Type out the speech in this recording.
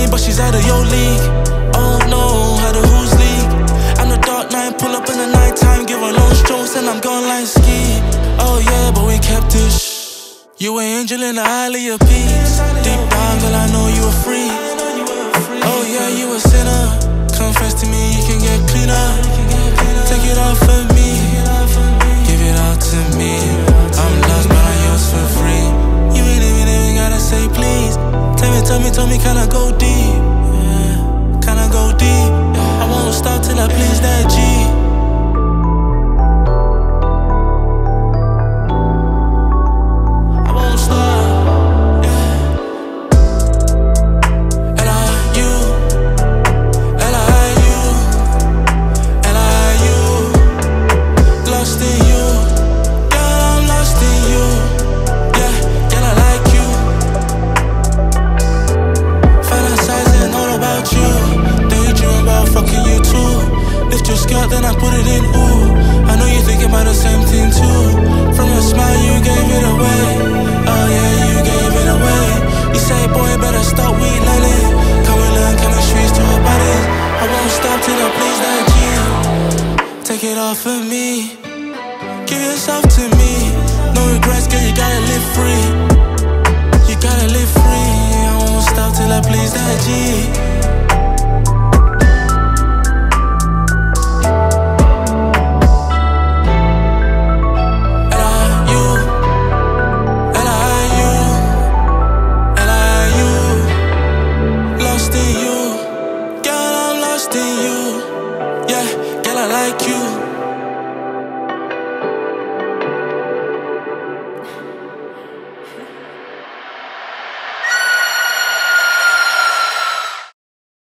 but she's out of your league. Oh no, how the who's league? I'm the dark knight, pull up in the nighttime, give her long strokes and I'm going like ski. Oh yeah, but we kept it shh. You an angel in the eye of your peace. Deep down, girl, I know you were free. Oh yeah, you a sinner. Confess to me, you can get cleaner. Take it off of me, give it all to me. I'm lost, but I'm yours for free. You ain't even gotta say please. Tell me, can I go deep? Yeah. Can I go deep? I won't stop till I please that G. I won't stop, yeah. L-I-U, L-I-U, L-I-U. Lost in you, girl, I'm lost in you. Yeah, girl, I like you. Fantasizing all about you. Daydream about fucking you too. Lift your skirt, then I put it in, ooh. I know you thinking about the same thing too. From your smile, you gave it away. Oh yeah, you gave it away. You say, boy, better stop, we learning. Can we learn chemistry's to our bodies? I won't stop till I please that G. Take it off of me, give yourself to me. No regrets, girl, you gotta live free. You gotta live free. I won't stop till I please that G. Lost in you, girl, I'm lost in you. Yeah, girl, I like you.